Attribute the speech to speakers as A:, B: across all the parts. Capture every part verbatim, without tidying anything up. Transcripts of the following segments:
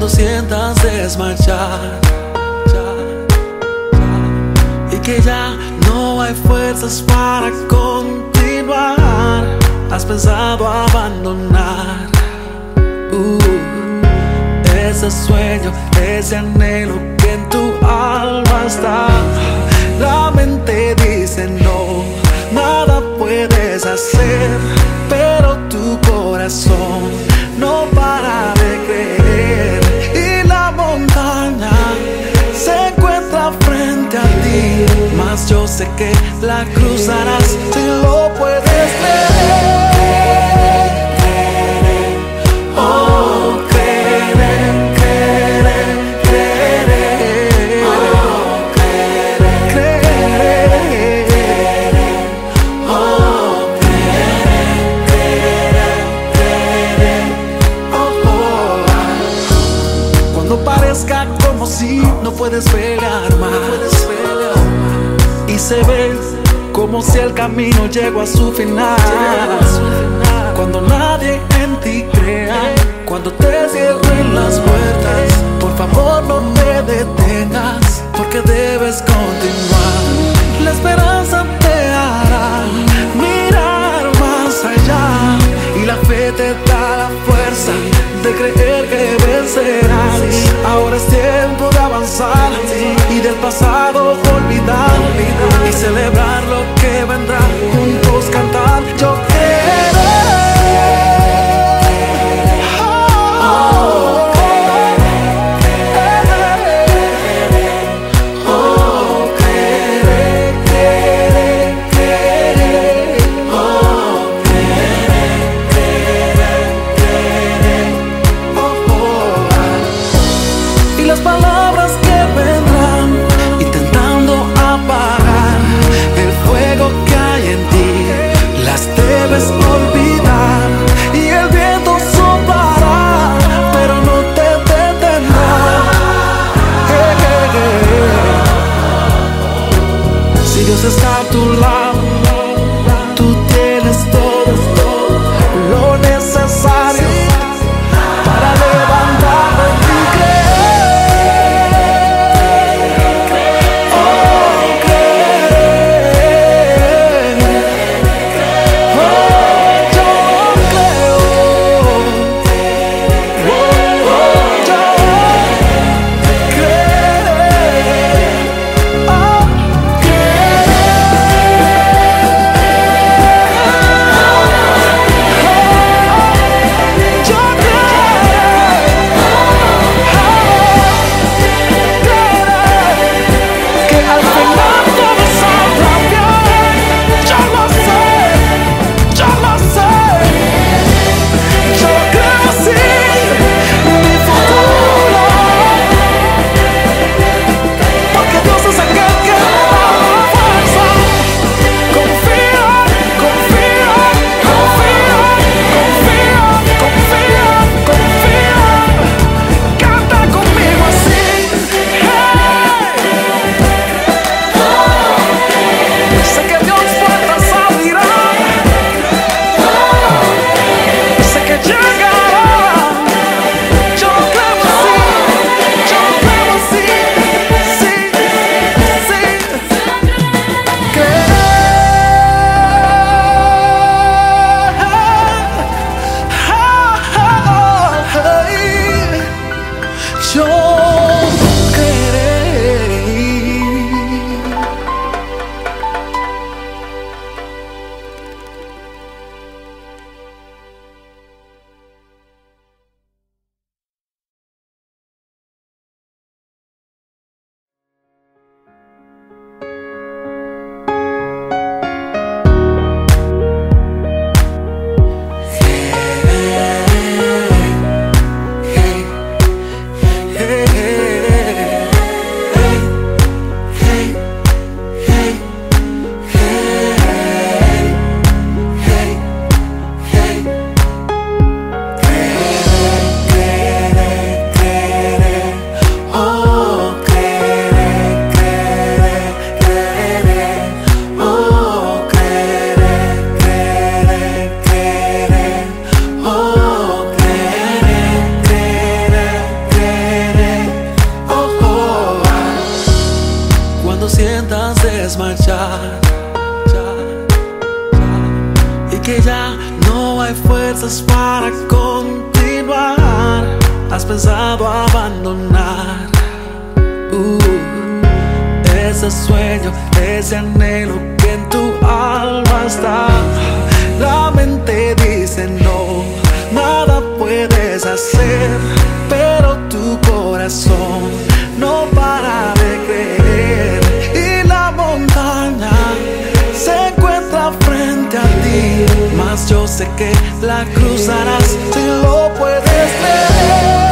A: cuando sientas desmayar y que ya no hay fuerzas para continuar, has pensado abandonar uh, ese sueño, ese anhelo que en tu alma está. La mente dice no, nada puedes hacer, pero tu corazón no para de creer. Y la montaña se encuentra frente a ti, mas yo sé que la cruzarás si lo puedes creer. Oh, creer, creer, creer. Oh, creer, creer. Oh, creer, creer, creer. Oh, oh. Cuando parezca como si no puedes pelear más y se ve como si el camino llegó a su final, cuando nadie en ti crea, cuando te cierren las puertas, por favor no te detengas, porque debes continuar. La esperanza te hará mirar más allá y la fe te da la fuerza de creer que vencerás. Ahora es tiempo de avanzar y del pasado olvidar y celebrar lo que vendrá, juntos cantar. Yo quiero oh, oh, oh, fuerzas para continuar. Has pensado abandonar uh, ese sueño, ese anhelo que en tu alma está. La mente dice no, nada puedes hacer, pero tu corazón no para de creer. Y la montaña se encuentra frente a ti, mas yo sé que la cruzarás si lo puedes creer.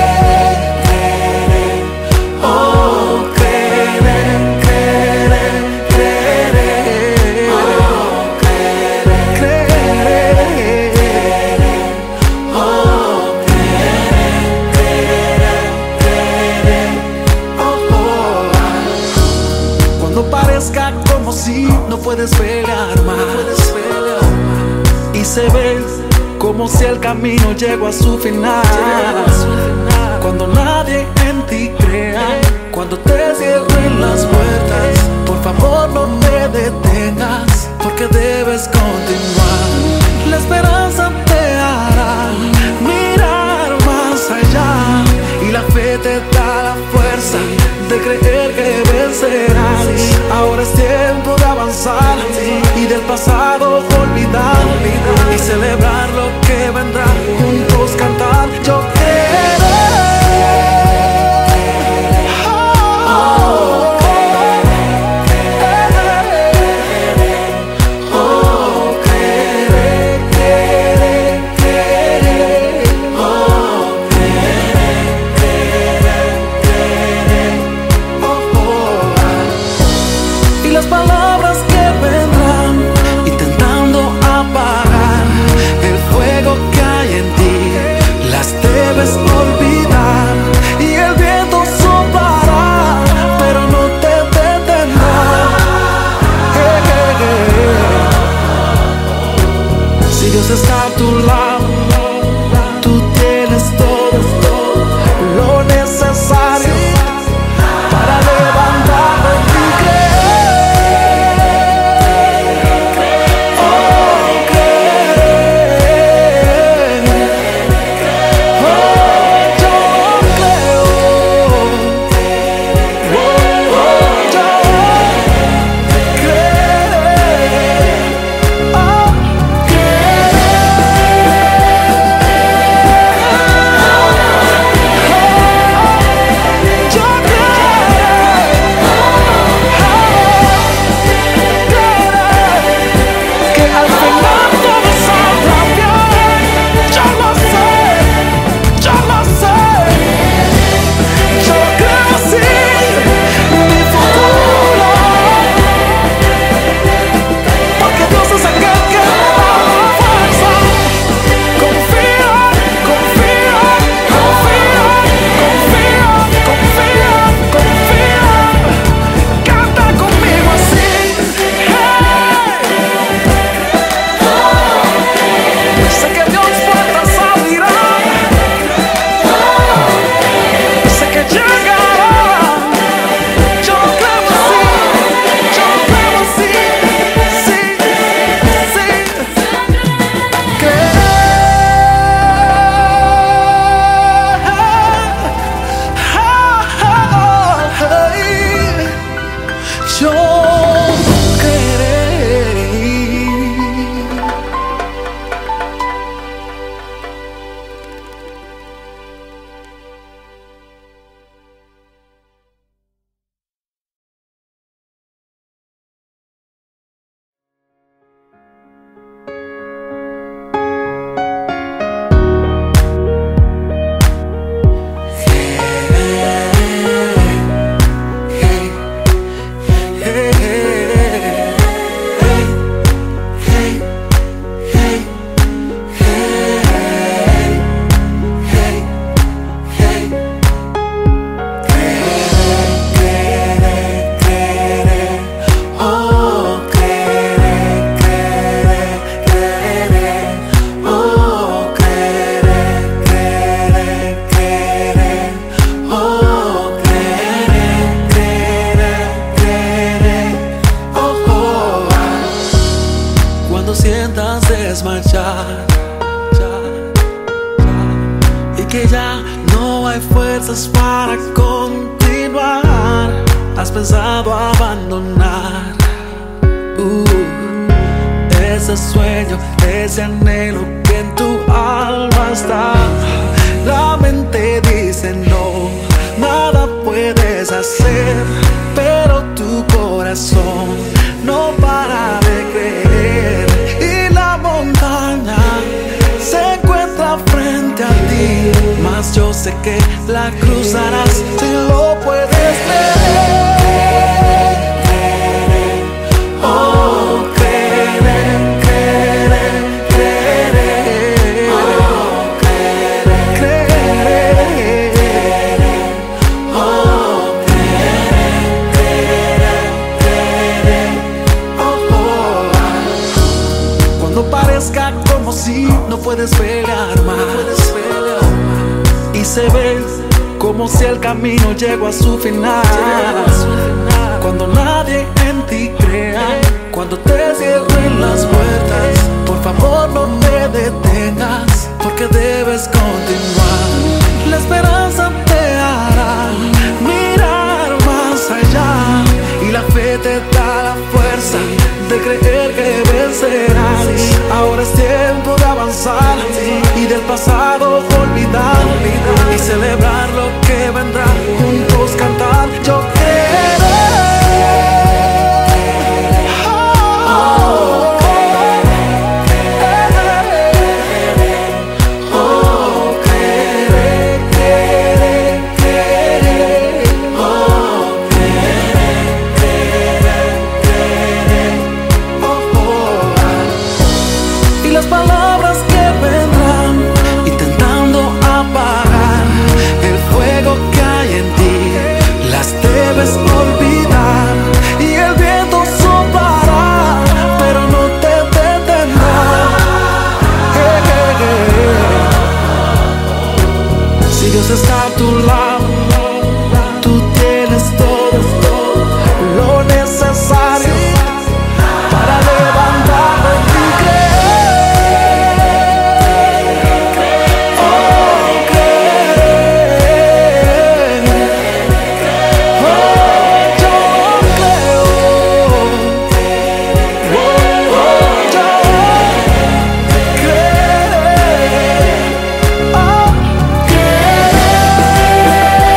A: Oh, creer, creer, creer. Oh, creer, creer. Oh, creer, creer, creer. Oh, oh. Cuando parezca como si no puedes pelear más y se ve como si el camino llegó a su final. Cuando nadie en ti crea, cuando te cierren las puertas, por favor no te detengas, porque debes continuar. La esperanza te hará mirar más allá, y la fe te da la fuerza de creer que vencerás. Ahora es tiempo de avanzar y del pasado olvidar, y celebrar lo que vendrá, juntos cantar. Yo quiero. Oh, ya no hay fuerzas para continuar. Has pensado abandonar uh, ese sueño, ese anhelo que en tu alma está. La mente dice no, nada puedes hacer, pero tu corazón no para de creer. Y la montaña se encuentra frente a ti, mas yo sé que la cruzarás si lo puedes creer. Oh, creer, creer, creer. Oh, creer, creer. Oh, creer, creer, creer. Oh, oh. Cuando parezca como si no puedes pelear más y se ve como si el camino llegó a su final. Cuando nadie en ti crea, cuando te cierren las puertas, por favor no te detengas, porque debes continuar. La esperanza te hará mirar más allá, y la fe te da la fuerza de creer que vencerás. Ahora es tiempo de avanzar y del pasado olvidar, y celebrar lo que vendrá, juntos cantar. Yo creeré. Oh, oh, creeré, creeré, creeré. Oh, creeré, creeré, creeré. Oh, oh. Y las palabras que vendrán intentando apagar el fuego que hay en ti, las debes olvidar. Y el viento soplará, pero no te detendrá. Eh, eh, eh. Si Dios está a tu lado, tú tienes todo, todo lo necesario para levantarte y creer. Oh, creer. Oh, yo creo. Oh, oh, yo creo. Oh, creer.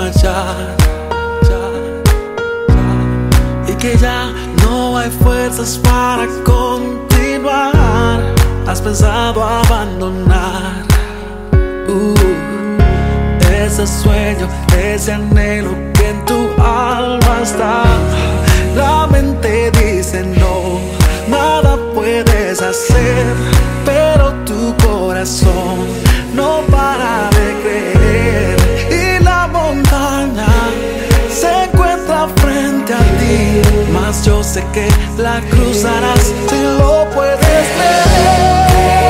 A: marchar, y que ya no hay fuerzas para continuar. Has pensado abandonar uh, ese sueño, ese anhelo que en tu alma está. La mente dice no, nada puedes hacer, pero tu corazón no para de creer. Y la montaña se encuentra frente a ti, mas yo sé que la cruzarás si lo puedes creer.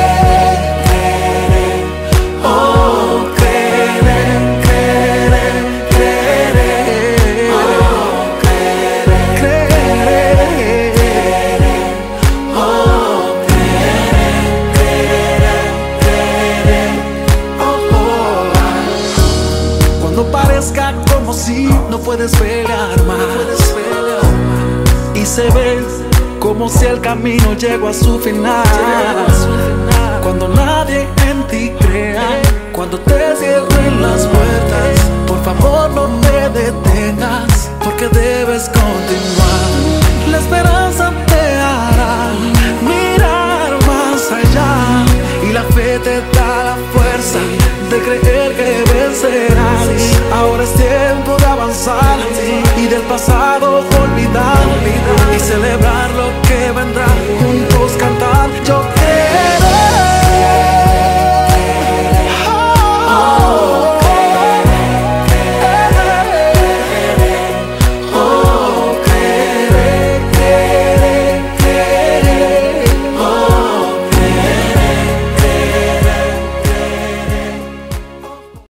A: Oh, creer, creer, creer. Oh, creer, creer. Oh, creer, creer, creer. Oh, oh. Cuando parezca como si no puedes pelear más, y se ve como si el camino llegó a su final. Cuando nadie en ti crea, cuando te cierren las puertas, por favor no